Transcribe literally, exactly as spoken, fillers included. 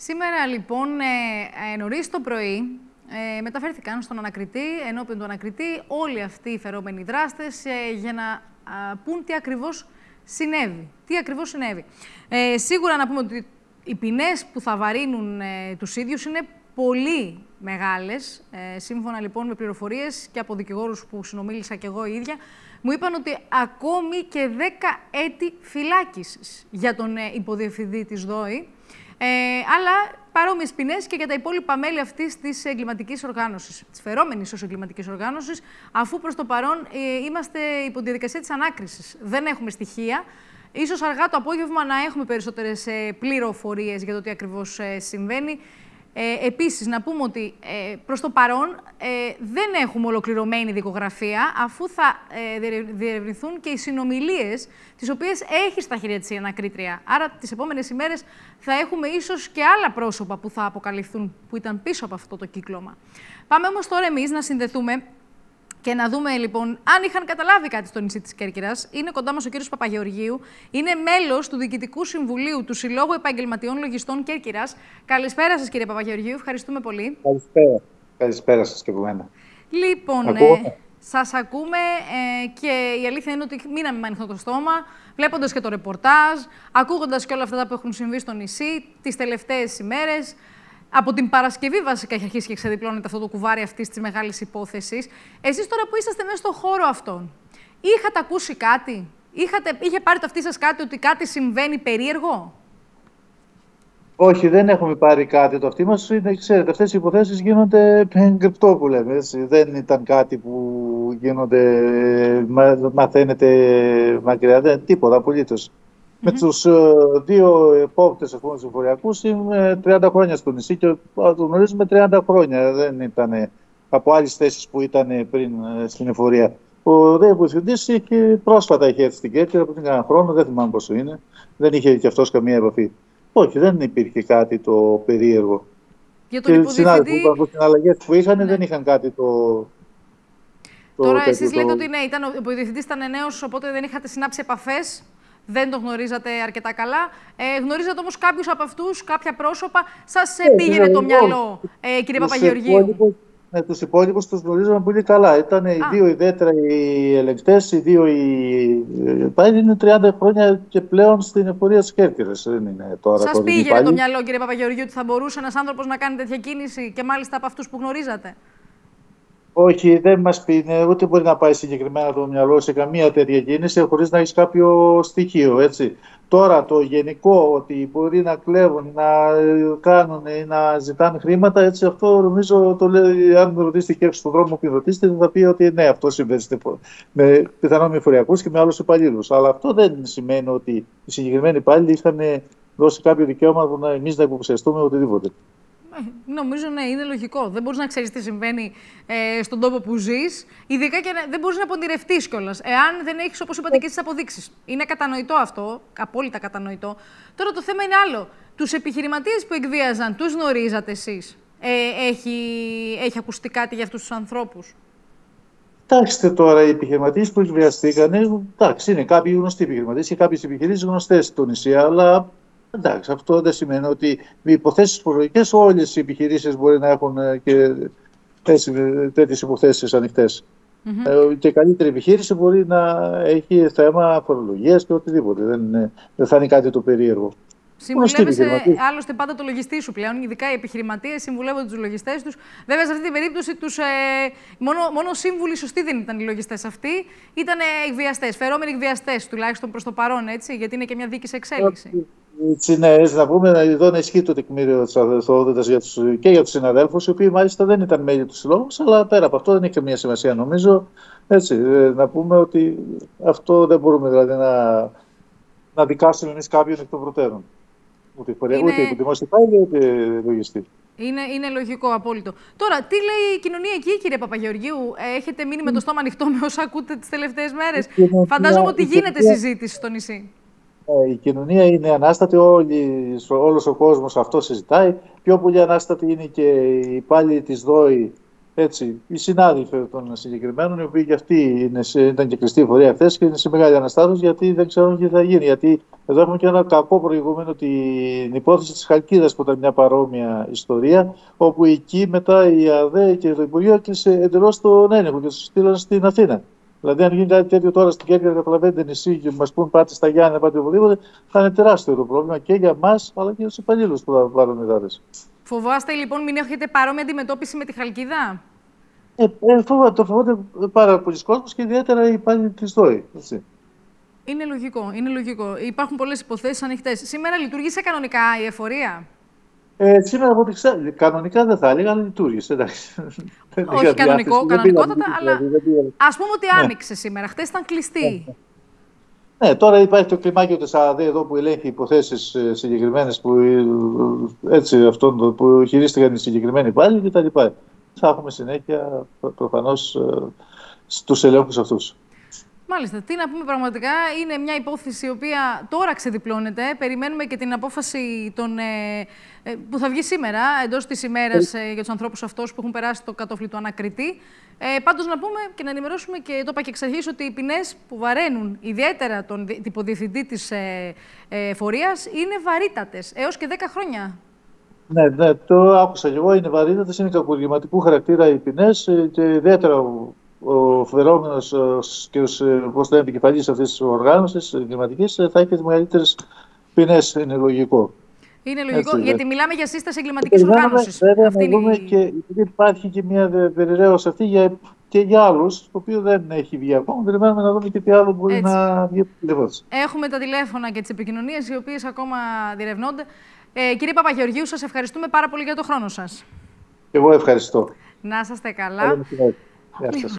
Σήμερα λοιπόν ε, ε, νωρίς το πρωί ε, μεταφέρθηκαν στον ανακριτή, ενώπιον του ανακριτή, όλοι αυτοί οι φερόμενοι δράστες ε, για να α, πούν τι ακριβώς συνέβη. Τι ακριβώς συνέβη. Ε, σίγουρα να πούμε ότι οι ποινές που θα βαρύνουν ε, τους ίδιους είναι πολύ μεγάλες. Ε, σύμφωνα λοιπόν με πληροφορίες και από δικηγόρους που συνομίλησα και εγώ η ίδια, μου είπαν ότι ακόμη και δέκα έτη φυλάκισης για τον ε, υποδιευθυντή της ΔΟΗ. Ε, αλλά παρόμοιες ποινές και για τα υπόλοιπα μέλη αυτής της εγκληματικής οργάνωσης, της φερόμενης ως εγκληματικής οργάνωσης, αφού προς το παρόν ε, είμαστε υπό τη διαδικασία της ανάκρισης. Δεν έχουμε στοιχεία. Ίσως αργά το απόγευμα να έχουμε περισσότερες ε, πληροφορίες για το τι ακριβώς ε, συμβαίνει. Ε, επίσης, να πούμε ότι ε, προς το παρόν ε, δεν έχουμε ολοκληρωμένη δικογραφία, αφού θα ε, διερευνηθούν και οι συνομιλίες τις οποίες έχει στα χέρια της η ανακρίτρια. Άρα, τις επόμενες ημέρες θα έχουμε ίσως και άλλα πρόσωπα που θα αποκαλυφθούν, που ήταν πίσω από αυτό το κύκλωμα. Πάμε όμως τώρα εμείς να συνδεθούμε και να δούμε λοιπόν αν είχαν καταλάβει κάτι στο νησί της Κέρκυρας. Είναι κοντά μας ο κύριος Παπαγεωργίου. Είναι μέλος του Διοικητικού Συμβουλίου του Συλλόγου Επαγγελματιών Λογιστών Κέρκυρας. Καλησπέρα σας, κύριε Παπαγεωργίου. Ευχαριστούμε πολύ. Καλησπέρα. Καλησπέρα σας και από μένα. Λοιπόν, ε, σας ακούμε ε, και η αλήθεια είναι ότι μείναμε με ανοιχτό το στόμα, βλέποντας και το ρεπορτάζ, ακούγοντας και όλα αυτά που έχουν συμβεί στο νησί τις τελευταίες ημέρες. Από την Παρασκευή, βασικά, έχει αρχίσει και ξεδιπλώνεται αυτό το κουβάρι αυτής της μεγάλης υπόθεσης. Εσείς τώρα που είσαστε μέσα στον χώρο αυτόν, είχατε ακούσει κάτι, είχατε, είχε πάρει το αυτί σας κάτι ότι κάτι συμβαίνει περίεργο? Όχι, δεν έχουμε πάρει κάτι. Το αυτί μας είναι, ξέρετε, αυτές οι υποθέσεις γίνονται κρυπτό που λέμε. Έτσι. Δεν ήταν κάτι που γίνονται, μα, μαθαίνετε μακριά, δεν τίποτα απολύτως. Mm-hmm. Με τους uh, δύο επόπτες, ας πούμε, τους εφοριακούς, είμαι τριάντα χρόνια στο νησί και το γνωρίζουμε τριάντα χρόνια. Δεν ήταν από άλλες θέσεις που ήταν πριν uh, στην εφορία. Ο δε υποθυντής είχε πρόσφατα είχε έρθει στην Κέρκυρα πριν έναν χρόνο, δεν θυμάμαι πόσο είναι. Δεν είχε και αυτός καμία επαφή. Όχι, δεν υπήρχε κάτι το περίεργο. Για τον υποδιευθυντή... Οι συναλλαγές που είχαν ναι. δεν είχαν κάτι το... το Τώρα εσείς το... λέτε ότι ναι, ήταν, ο υποδιευθυντής ήταν νέος, οπότε δεν είχατε συνάψει επαφές. Δεν τον γνωρίζατε αρκετά καλά. Ε, γνωρίζατε όμως κάποιους από αυτούς, κάποια πρόσωπα. Σας ε, πήγαινε το μυαλό, ε, κύριε Παπαγεωργίου? Ναι, τους υπόλοιπους τους γνωρίζαμε πολύ καλά. Ήταν οι δύο ιδιαίτερα οι ελεγκτές, οι δύο οι... Πάλι είναι τριάντα χρόνια και πλέον στην εφορία της Κέρκυρας. Δεν είναι τώρα. Σας πήγαινε πάλι το μυαλό, κύριε Παπαγεωργίου, ότι θα μπορούσε ένας άνθρωπος να κάνει τέτοια κίνηση και μάλιστα από αυτούς που γνωρίζατε? Όχι, δεν μας πει, ούτε μπορεί να πάει συγκεκριμένα το μυαλό σε καμία τέτοια κίνηση χωρίς να έχει κάποιο στοιχείο, έτσι. Τώρα το γενικό ότι μπορεί να κλέβουν, να κάνουν ή να ζητάνε χρήματα, έτσι, αυτό νομίζω το λέει, αν ρωτήσετε και έξω στον δρόμο που ρωτήσετε, θα πει ότι ναι, αυτό συμβαίνει με πιθανόν με εφοριακούς και με άλλους υπαλλήλους. Αλλά αυτό δεν σημαίνει ότι οι συγκεκριμένοι υπάλληλοι είχαν δώσει κάποιο δικαίωμα που να εμείς να υποψιαστούμε οτιδήποτε. Ε, νομίζω ναι, είναι λογικό. Δεν μπορείς να ξέρεις τι συμβαίνει ε, στον τόπο που ζεις, ειδικά και δεν μπορείς να πονηρευτείς κιόλας, εάν δεν έχεις, όπως είπατε, και τις αποδείξεις. Είναι κατανοητό αυτό, απόλυτα κατανοητό. Τώρα το θέμα είναι άλλο. Τους επιχειρηματίες που εκβίαζαν, τους γνωρίζατε εσείς? Ε, έχει, έχει ακουστεί κάτι για αυτούς τους ανθρώπους? Κοιτάξτε τώρα, οι επιχειρηματίες που εκβιαστήκαν, εντάξει, είναι κάποιοι γνωστοί επιχειρηματίες και κάποιες επιχειρήσεις γνωστές στο νησί, αλλά. Εντάξει, αυτό δεν σημαίνει ότι με υποθέσεις φορολογικές όλες οι επιχειρήσεις μπορεί να έχουν και τέτοιες υποθέσεις ανοιχτές. Mm-hmm. Και καλύτερη επιχείρηση μπορεί να έχει θέμα φορολογίας και οτιδήποτε. Δεν, είναι, δεν θα είναι κάτι το περίεργο. Συμβουλεύεσαι άλλωστε πάντα το λογιστή σου πλέον, ειδικά οι επιχειρηματίες συμβουλεύονται τους λογιστές τους. Βέβαια, σε αυτή την περίπτωση, τους, ε, μόνο, μόνο σύμβουλοι σωστοί δεν ήταν οι λογιστές αυτοί, ήταν εκβιαστές, φερόμενοι εκβιαστές τουλάχιστον προς το παρόν, έτσι, γιατί είναι και μια δίκη σε εξέλιξη. Έτσι, ναι, έτσι να πούμε, εδώ να ισχύει το τεκμήριο της αδελφότητας και για τους συναδέλφους, οι οποίοι μάλιστα δεν ήταν μέλη του συλλόγου, αλλά πέρα από αυτό δεν έχει καμία σημασία, νομίζω. Έτσι, να πούμε ότι αυτό δεν μπορούμε δηλαδή να, να δικάσουμε εμείς κάποιον εκ των προτέρων. Ούτε φορέα, είναι... ούτε δημόσιο υπάλληλο, ούτε λογιστή. Είναι, είναι λογικό, απόλυτο. Τώρα, τι λέει η κοινωνία εκεί, κύριε Παπαγεωργίου? Έχετε μείνει με το στόμα ανοιχτό με όσα ακούτε τις τελευταίες μέρες? Κοινωνία, Φαντάζομαι ότι γίνεται κοινωνία... συζήτηση στο νησί. Η κοινωνία είναι ανάστατη, όλοι, όλος ο κόσμος αυτό συζητάει. Πιο πολύ ανάστατη είναι και οι υπάλληλοι της ΔΟΗ Έτσι, οι συνάδελφοι των συγκεκριμένων, οι οποίοι και αυτοί είναι σε, ήταν και κλειστή εφορία χθε και είναι σε μεγάλη αναστάτωση, γιατί δεν ξέρουν τι θα γίνει. Γιατί εδώ έχουμε και ένα κακό προηγούμενο, την υπόθεση τη Χαλκίδας, που ήταν μια παρόμοια ιστορία, όπου εκεί μετά η ΑΔΕ και το Υπουργείο έκλεισε εντελώς τον έλεγχο και του στείλαν στην Αθήνα. Δηλαδή, αν γίνει κάτι τέτοιο τώρα στην Κέρκυρα, καταλαβαίνετε νησί και μα πούν πάτε στα Γιάννη, πάτε οπουδήποτε, θα είναι τεράστιο το πρόβλημα και για εμά, αλλά και για του υπαλλήλου που θα πάρουν μετάδε. Φοβάστε λοιπόν μην έχετε παρόμοια αντιμετώπιση με τη Χαλκίδα? Ε, ε, φοβά, το φοβάται πάρα πολλοί κόσμος και ιδιαίτερα οι υπάλληλοι της ΔΟΗ. Είναι λογικό, είναι λογικό. Υπάρχουν πολλές υποθέσεις ανοιχτές. Σήμερα λειτουργήσε κανονικά η εφορία? Ε, σήμερα από ό,τι ξέρω, κανονικά δεν θα έλεγα, αλλά λειτουργήσε. Εντάξει. Όχι κανονικό, κανονικότατα, αλλά ας πούμε ότι άνοιξε σήμερα. Χτες ήταν κλειστή. Ναι, τώρα υπάρχει το κλιμάκιο της ΑΔΕ εδώ που ελέγχει υποθέσεις συγκεκριμένες που, έτσι, αυτόν, που χειρίστηκαν οι συγκεκριμένοι υπάλληλοι κτλ. Θα έχουμε συνέχεια προφανώς στους ελέγχους αυτούς. Μάλιστα. Τι να πούμε, πραγματικά είναι μια υπόθεση η οποία τώρα ξεδιπλώνεται. Περιμένουμε και την απόφαση των, ε, ε, που θα βγει σήμερα, εντός της ημέρας, ε, για τους ανθρώπους αυτούς που έχουν περάσει το κατόφλι του ανακριτή. Ε, πάντως να πούμε και να ενημερώσουμε, και το είπα και εξ αρχής, ότι οι ποινές που βαραίνουν ιδιαίτερα τον υποδιευθυντή της ε, ε, φορείας είναι βαρύτατες, έως και δέκα χρόνια. Ναι, ναι, το άκουσα και εγώ. Είναι βαρύτατες, είναι κακουργηματικού χαρακτήρα οι ποινές και ιδιαίτερα ο φερόμενος και ο επικεφαλής αυτής της οργάνωσης εγκληματικής θα έχει τις μεγαλύτερες ποινές, είναι λογικό. Είναι λογικό, έτσι, γιατί μιλάμε για σύσταση εγκληματικής οργάνωσης. Βέβαια, να δούμε η... και υπάρχει και μια περιραίωση αυτή για, και για άλλους, το οποίο δεν έχει βγει ακόμα. Περιμένουμε να δούμε και τι άλλο μπορεί, έτσι, να βγει από τη τηλεφώνηση. Έχουμε τα τηλέφωνα και τις επικοινωνίες, οι οποίες ακόμα διερευνώνται. Ε, κύριε Παπαγεωργίου, σας ευχαριστούμε πάρα πολύ για το χρόνο σας. Εγώ ευχαριστώ. Να είσαστε καλά. Γεια σας.